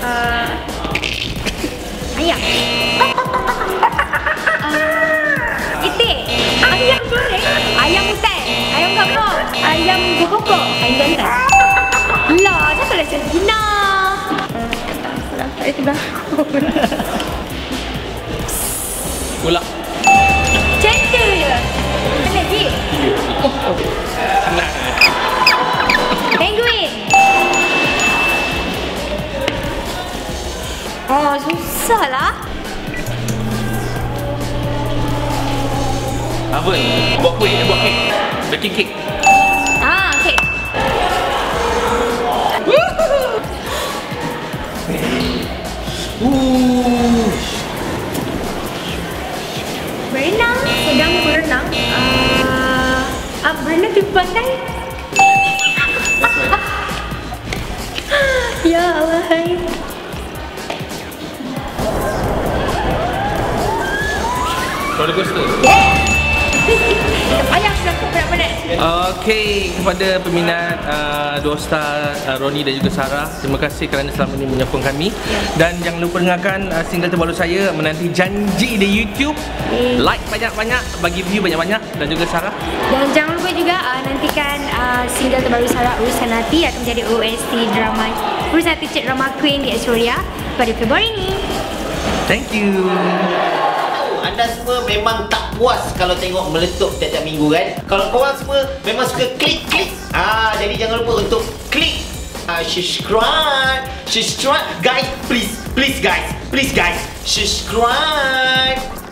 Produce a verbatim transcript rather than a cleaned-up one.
Uh, ayam. uh, itik. Ayam goreng. Ayam hutan. Ayam kampung. Ayam berkokok. Ayam jantan. Lah, janganlah macam Gina. Salah, tak ada tiba. Ulang. Macam tu je. Mana lagi? Tiga. Oh, okey. Senang. Penguin. Oh, susah lah. Apa ni? Buat kuih, buat kek. Baking cake. Ah, okey. Ooh. Berenang, sedang berenang. Ah, uh, berenang di pantai. Ya Allah. Roller coaster. Ayam sudah berat-berat. Okey, kepada peminat uh, Dua Star, uh, Roni dan juga Sarah, terima kasih kerana selama ini menyokong kami. Dan jangan lupa dengarkan uh, single terbaru saya, Menanti Janji, di YouTube. Like banyak-banyak, bagi view banyak-banyak. Dan juga Sarah. Dan jangan lupa juga uh, nantikan uh, single terbaru Sarah, Urusan Hati, akan menjadi O S T drama Urusan Hati Cik Drama Queen di Astoria pada Februari ini. Thank you. Anda semua memang tak puas kalau tengok meletup tiap-tiap minggu kan? Kalau korang semua memang suka klik-klik. Ah, jadi jangan lupa untuk klik uh, subscribe. Subscribe guys, please, please guys, please guys, subscribe.